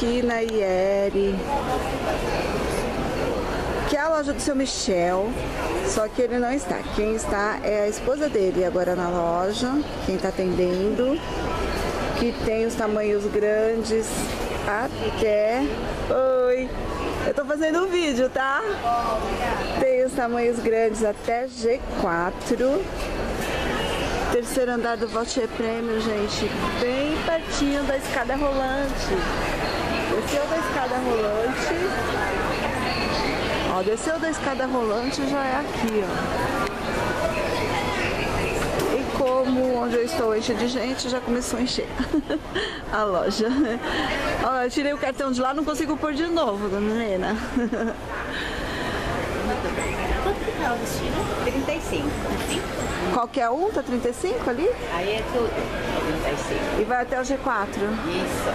aqui na Ieri, que é a loja do seu Michel, só que ele não está. Quem está é a esposa dele agora na loja, quem está atendendo, que tem os tamanhos grandes até... Oi! Eu tô fazendo um vídeo, tá? Tem os tamanhos grandes até G4. Terceiro andar do Vautier Premium, gente, bem pertinho da escada rolante. Desceu da escada rolante. Ó, desceu da escada rolante, já é aqui, ó. E como onde eu estou enche de gente, já começou a encher a loja. Ó, eu tirei o cartão de lá, não consigo pôr de novo, dona Helena. Quanto que tá o vestido? 35. Qualquer um? Tá 35 ali? Aí é tudo. 35. E vai até o G4? Isso.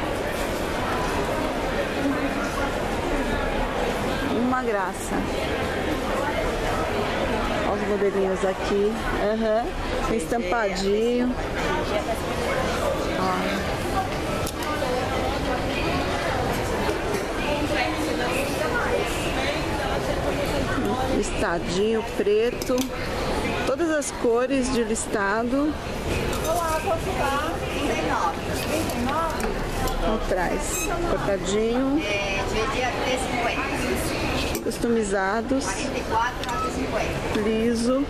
Uma graça. Olha os modelinhos aqui. Tem estampadinho. Ó. Listadinho preto. Todas as cores de listado. Olá, Portugal. 39. 39? Atrás. Cortadinho. Dia até 50. Customizados. 44 até 50. Liso.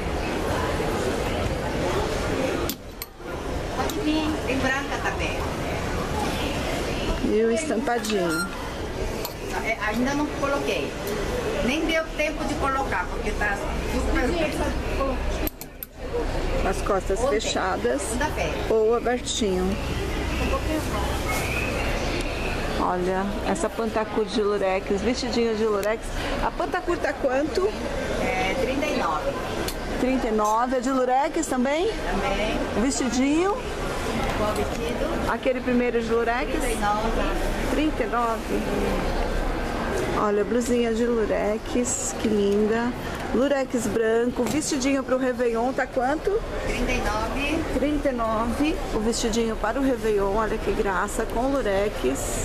Pode vir, tem branca também. E o estampadinho. Ainda não coloquei. Nem deu tempo de colocar, porque tá super... As costas fechadas Segunda-feira. ou abertinho. Olha, essa pantacur de lurex, vestidinho de lurex. A pantacur tá quanto? É 39. 39. É de lurex também? Também. Vestidinho. Qual vestido? Aquele primeiro de lurex? 39. 39. Olha, blusinha de lurex, que linda. Lurex branco, vestidinho para o Réveillon, tá quanto? 39. 39. O vestidinho para o Réveillon, olha que graça, com lurex.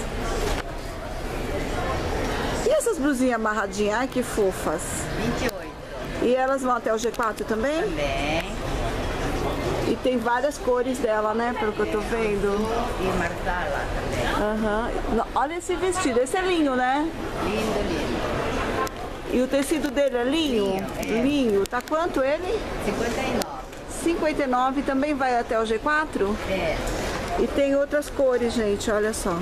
E essas blusinhas amarradinhas, ai que fofas. 28. E elas vão até o G4 também? Também. E tem várias cores dela, né, pelo que eu tô vendo. E marsala também. Olha esse vestido, esse é linho, né? Lindo, lindo. E o tecido dele é linho? Linho, é. Linho. Tá quanto ele? 59. 59, também vai até o G4? É. E tem outras cores, gente, olha só.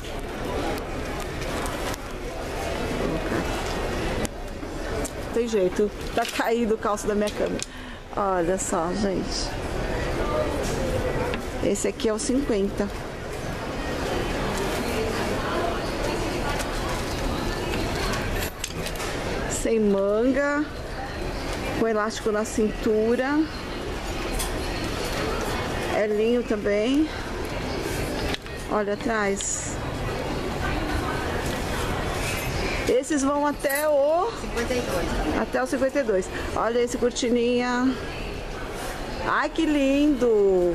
Tem jeito, tá caído o calço da minha câmera. Olha só, gente. Esse aqui é o 50. Sem manga, com elástico na cintura. É linho também. Olha atrás. Esses vão até o 52. até o 52. Olha esse cortininha. Ai, que lindo.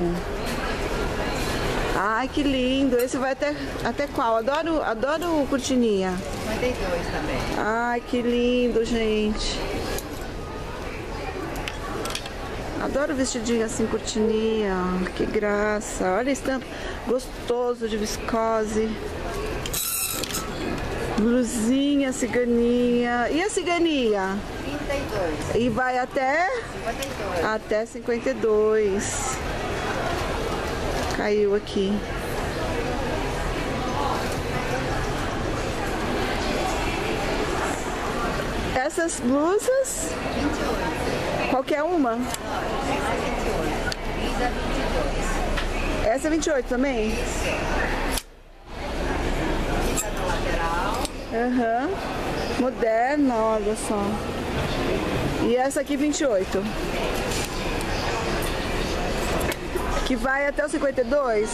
Ai, que lindo. Esse vai até qual? Adoro cortininha. 52 também. Ai, que lindo, gente. Adoro vestidinho assim, cortininha. Que graça. Olha a estampa. Gostoso de viscose. Blusinha, ciganinha. E a ciganinha? 32. E vai até? 52. Até 52. Caiu aqui. Essas blusas? 28. Qualquer uma? Não, essa é 28. Vida 22. Essa é 28 também? Fica na lateral. Aham. Moderna, olha só. E essa aqui 28. Que vai até o 52?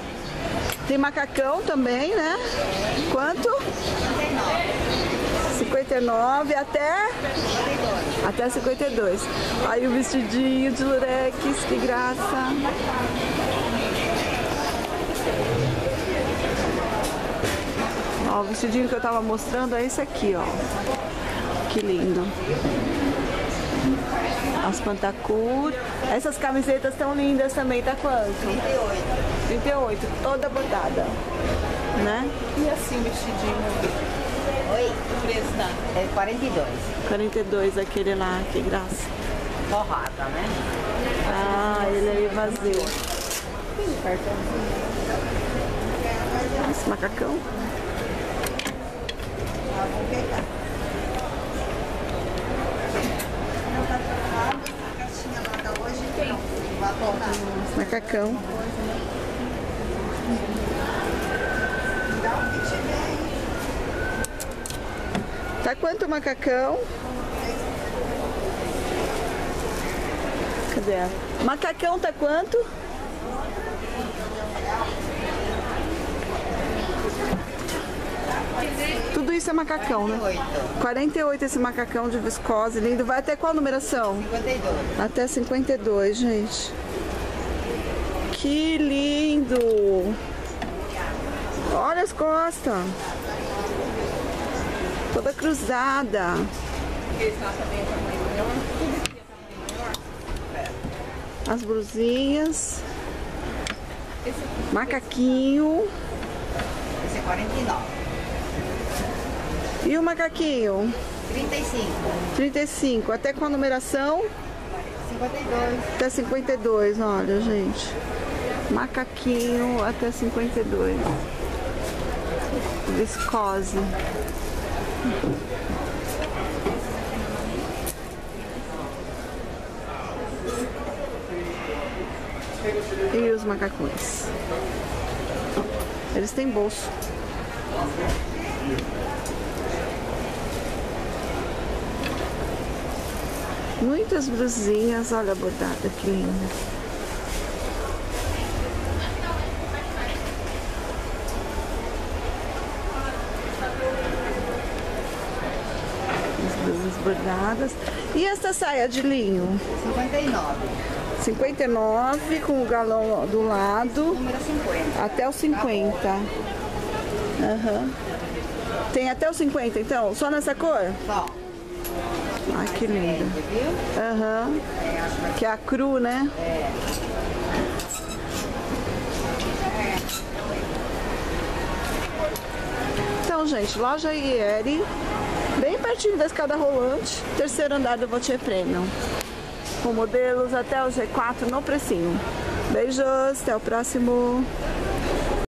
Tem macacão também, né? Quanto? 59. 59 até 52. Aí o vestidinho de lurex, que graça. Ó, o vestidinho que eu tava mostrando é esse aqui, ó. Que lindo. As pantacur. Essas camisetas tão lindas também, tá quanto? 38, toda bordada, né? E assim o vestidinho? Oi? O preço tá? É 42. 42 aquele lá, que graça. Forrada, né? Ah, ele aí vazio. Esse macacão. Macacão. Tá quanto o macacão? Cadê? Macacão tá quanto? Tudo isso é macacão, né? 48 esse macacão de viscose lindo. Vai até qual numeração? 52. Até 52, gente. Que lindo! Olha as costas. Toda cruzada. As blusinhas. Macaquinho. Esse é 49. E o macaquinho? 35. 35. Até qual numeração? 52. Até 52, olha, gente. Macaquinho até 52. Viscose. E os macacões. Eles têm bolso. Muitas blusinhas, olha a bordada que linda. As blusas bordadas. E esta saia de linho? 59. 59 com o galão do lado. Número 50. Até os 50. Aham. Tem até os 50 então? Só nessa cor? Só. Ai, que linda. Viu? Aham. Que é a cru, né? Então, gente, loja Ieri, bem pertinho da escada rolante, terceiro andar do Vautier Premium. Com modelos até o G4 no precinho. Beijos, até o próximo.